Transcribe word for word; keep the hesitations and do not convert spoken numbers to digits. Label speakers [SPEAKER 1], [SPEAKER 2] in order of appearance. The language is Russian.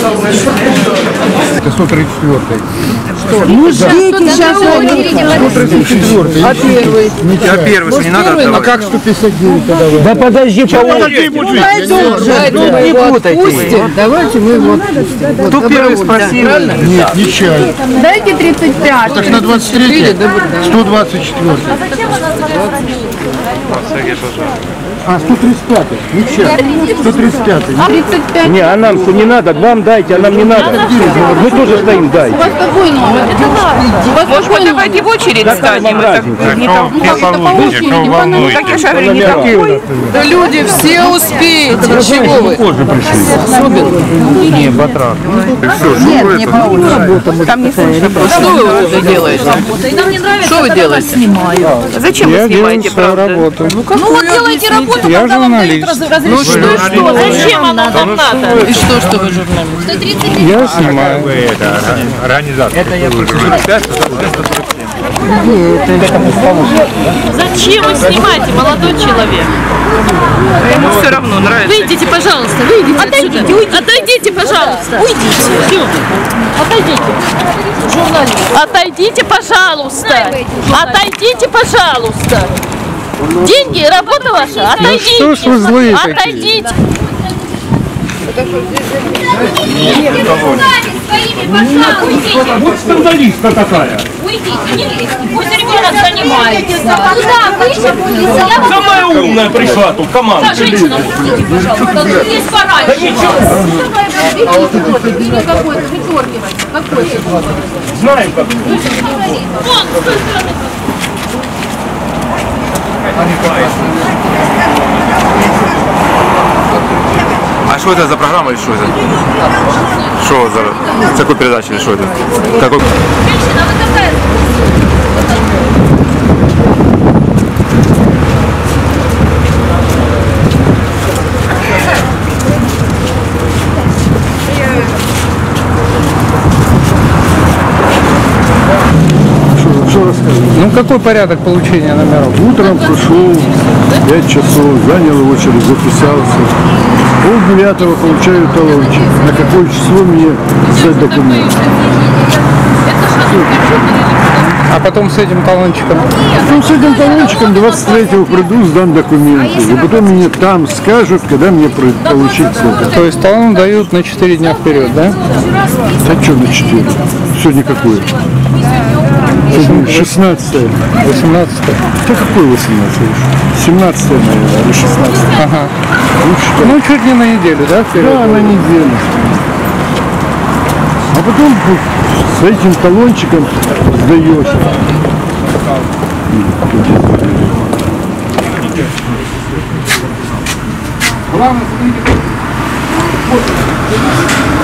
[SPEAKER 1] Это сто тридцать четвёртый.
[SPEAKER 2] Ну, ждите сейчас.
[SPEAKER 1] сто тридцать четвёртый.
[SPEAKER 2] А первый?
[SPEAKER 3] А первый же не надо отдавать.
[SPEAKER 1] А как сто пятьдесят девять тогда?
[SPEAKER 4] Да подожди,
[SPEAKER 1] подожди, мужик.
[SPEAKER 2] Не путайте. Давайте мы его.
[SPEAKER 3] Кто первый спросил?
[SPEAKER 1] Нет, не чай.
[SPEAKER 2] Дайте тридцать пять.
[SPEAKER 1] Так на двадцать третий, сто двадцать четвёртый. А, сто тридцать пятый, не чай. сто тридцать пятый.
[SPEAKER 2] тридцать пять.
[SPEAKER 4] Не, а нам-то не надо, вам дайте, а нам не надо. Мы тоже стоим, дайте.
[SPEAKER 2] У вас какой номер?
[SPEAKER 5] Может быть, давайте в очередь станем. Так я же говорю, не такой.
[SPEAKER 2] Да люди все успеете. Чего вы?
[SPEAKER 4] Позже пришли.
[SPEAKER 1] Не, батрак.
[SPEAKER 2] Нет, не по очереди.
[SPEAKER 5] Там не слышно.
[SPEAKER 2] Что вы делаете? Что вы делаете?
[SPEAKER 5] Зачем вы снимаете, правда?
[SPEAKER 1] работу.
[SPEAKER 6] Ну вот делайте работу,
[SPEAKER 1] Я
[SPEAKER 6] когда вам дают
[SPEAKER 1] журналист.
[SPEAKER 6] раз- разрешение.
[SPEAKER 2] Ну что, что?
[SPEAKER 6] Зачем оно нам надо?
[SPEAKER 2] И что, что вы журналист?
[SPEAKER 1] Я снимаю.
[SPEAKER 6] Зачем вы снимаете, молодой человек?
[SPEAKER 5] Ему все равно нравится.
[SPEAKER 6] Выйдите, пожалуйста, выйдите отойдите, отсюда. Уйдите. Отойдите, пожалуйста. Уйдите. Все. Отойдите. Журналист. Отойдите, пожалуйста. Отойдите, пожалуйста. Деньги, работа ваша. Отойдите.
[SPEAKER 1] что ж вы злые такие?
[SPEAKER 6] Отойдите.
[SPEAKER 4] Вот скандалистка такая.
[SPEAKER 6] Уйдите, не лезьте. Пусть ребенок занимается. Куда вы?
[SPEAKER 4] Самая умная пришла тут, команда.
[SPEAKER 6] Женщина, уйдите, пожалуйста. Тут есть пора.
[SPEAKER 4] Да ничего.
[SPEAKER 2] Какой-то вычеркивается. Какой-то.
[SPEAKER 4] Знаем как.
[SPEAKER 6] Вон, с той стороны.
[SPEAKER 3] А что это за программа или что это? Что за... С какой передачи или что это? Какой...
[SPEAKER 6] Женщина, вы какая?
[SPEAKER 1] Что рассказывать? Ну какой порядок получения номеров? Утром пришел, пять часов, занял очередь, записался. Пол девятого получаю талончик. На какое число мне писать документы?
[SPEAKER 7] А потом с этим талончиком?
[SPEAKER 1] Потом с этим талончиком двадцать третьего приду, сдам документы. И потом мне там скажут, когда мне получить это.
[SPEAKER 7] То есть талон дают на четыре дня вперед, да?
[SPEAKER 1] А что на четыре? Сегодня какое? Сегодня шестнадцатое.
[SPEAKER 7] восемнадцатое.
[SPEAKER 1] Да какое восемнадцатое? семнадцатое, наверное, или шестнадцатое.
[SPEAKER 7] Ага.
[SPEAKER 1] Лучше,
[SPEAKER 7] Ну, чуть не на неделю, да, вперед?
[SPEAKER 1] да, на неделю. А потом с этим талончиком сдаешь. Главное,